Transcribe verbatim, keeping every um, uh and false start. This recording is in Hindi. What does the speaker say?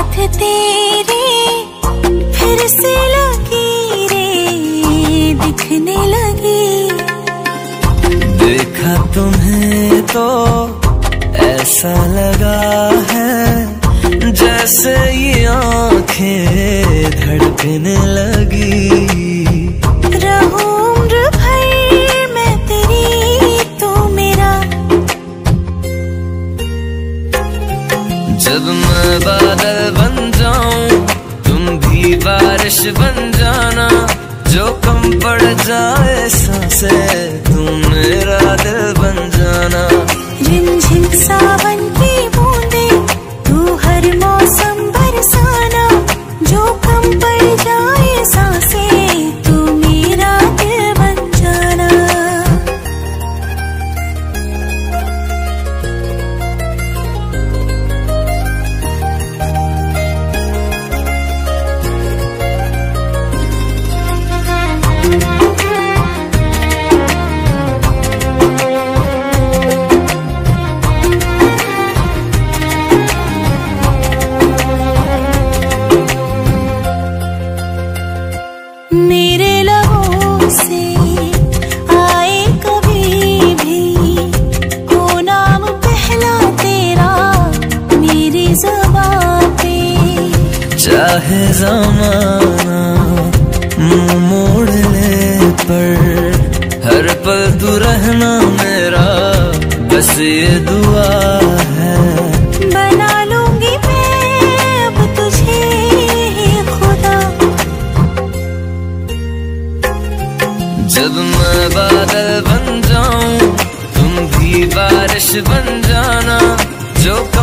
हाथ तेरे फिर से लकीरें दिखने लगी। देखा तुम्हें तो ऐसा लगा है जैसे ये आंखें धड़कने लगी। रहूं उम्र भर मैं तेरी तू मेरा। जब मैं बादल बन जाऊं तुम भी बारिश बन जाना। जो कम पड़ जाए सांसें तुम मेरा दिल बन जाना। रिमझिम सावन की बूंदे तू हर मौसम बरसाना। जो कम पड़ जाए सांसें तू मेरा दिल बन जाना। मेरे लबों से आए कभी भी हो नाम पहला तेरा मेरी ज़बां पे। चाहे ज़माना मुंह मोड़ ले पर हर पल तू रहना मेरा बस ये दुआ है। बना लूंगी मैं अब तुझे खुदा। जब मैं बादल बन जाऊं तुम भी बारिश बन जाना। जो